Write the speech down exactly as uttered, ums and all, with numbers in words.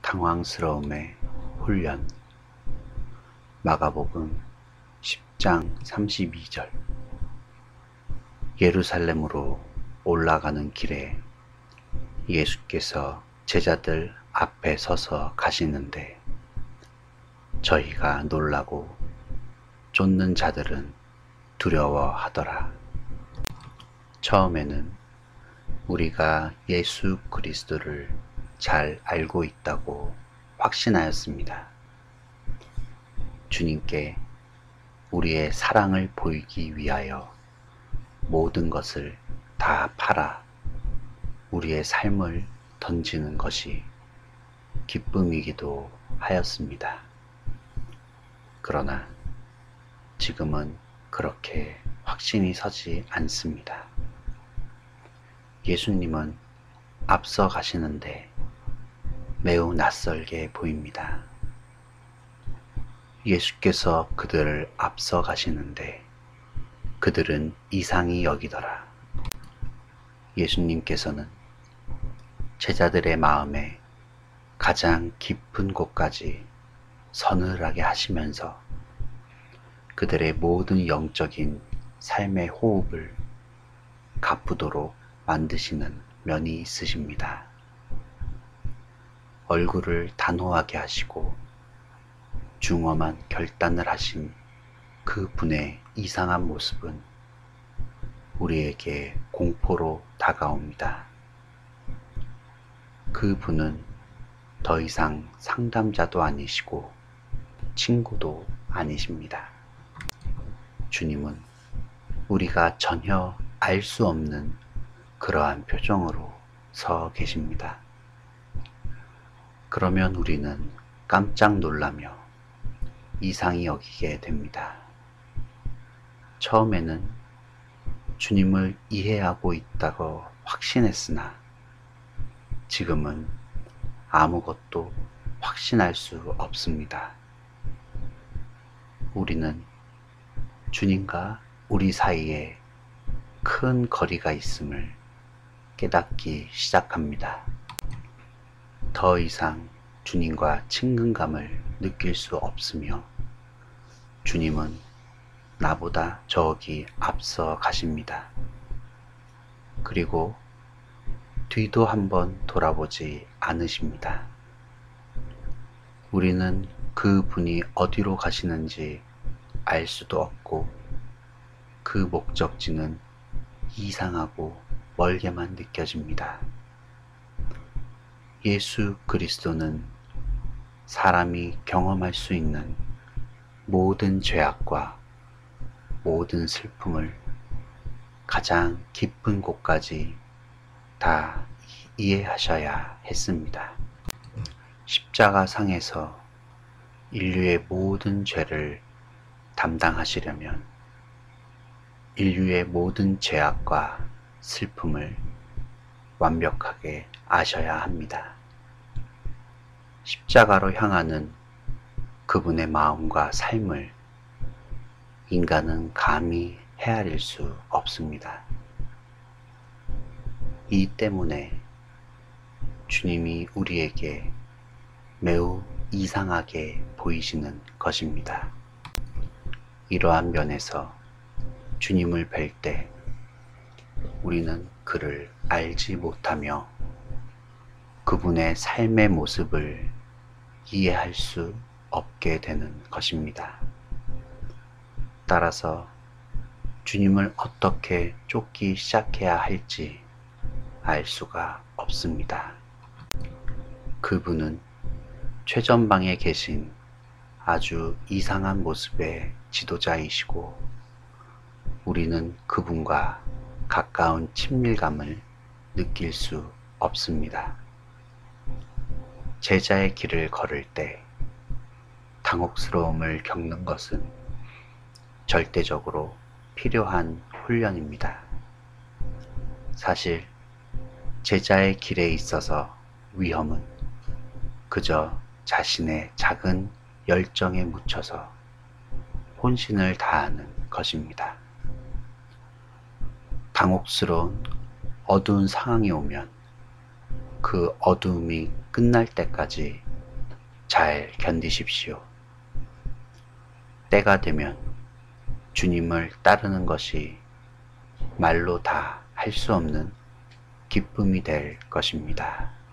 당황스러움의 훈련. 마가복음 십 장 삼십이 절. 예루살렘으로 올라가는 길에 예수께서 제자들 앞에 서서 가시는데 저희가 놀라고 쫓는 자들은 두려워하더라. 처음에는 우리가 예수 그리스도를 잘 알고 있다고 확신하였습니다. 주님께 우리의 사랑을 보이기 위하여 모든 것을 다 팔아 우리의 삶을 던지는 것이 기쁨이기도 하였습니다. 그러나 지금은 그렇게 확신이 서지 않습니다. 예수님은 앞서 가시는데 매우 낯설게 보입니다. 예수께서 그들을 앞서 가시는데 그들은 이상히 여기더라. 예수님께서는 제자들의 마음에 가장 깊은 곳까지 서늘하게 하시면서 그들의 모든 영적인 삶의 호흡을 가쁘도록 만드시는 면이 있으십니다. 얼굴을 단호하게 하시고 중엄한 결단을 하신 그 분의 이상한 모습은 우리에게 공포로 다가옵니다. 그 분은 더 이상 상담자도 아니시고 친구도 아니십니다. 주님은 우리가 전혀 알 수 없는 그러한 표정으로 서 계십니다. 그러면 우리는 깜짝 놀라며 이상히 여기게 됩니다. 처음에는 주님을 이해하고 있다고 확신했으나 지금은 아무것도 확신할 수 없습니다. 우리는 주님과 우리 사이에 큰 거리가 있음을 깨닫기 시작합니다. 더 이상 주님과 친근감을 느낄 수 없으며 주님은 나보다 저기 앞서 가십니다. 그리고 뒤도 한번 돌아보지 않으십니다. 우리는 그 분이 어디로 가시는지 알 수도 없고 그 목적지는 이상하고 멀게만 느껴집니다. 예수 그리스도는 사람이 경험할 수 있는 모든 죄악과 모든 슬픔을 가장 깊은 곳까지 다 이해하셔야 했습니다. 십자가 상에서 인류의 모든 죄를 담당하시려면 인류의 모든 죄악과 슬픔을 완벽하게 아셔야 합니다. 십자가로 향하는 그분의 마음과 삶을 인간은 감히 헤아릴 수 없습니다. 이 때문에 주님이 우리에게 매우 이상하게 보이시는 것입니다. 이러한 면에서 주님을 뵐 때 우리는 그를 알지 못하며 그분의 삶의 모습을 이해할 수 없게 되는 것입니다. 따라서 주님을 어떻게 쫓기 시작해야 할지 알 수가 없습니다. 그분은 최전방에 계신 아주 이상한 모습의 지도자이시고 우리는 그분과 가까운 친밀감을 느낄 수 없습니다. 제자의 길을 걸을 때 당혹스러움을 겪는 것은 절대적으로 필요한 훈련입니다. 사실 제자의 길에 있어서 위험은 그저 자신의 작은 열정에 묻혀서 혼신을 다하는 것입니다. 당혹스러운 어두운 상황이 오면 그 어두움이 끝날 때까지 잘 견디십시오. 때가 되면 주님을 따르는 것이 말로 다 할 수 없는 기쁨이 될 것입니다.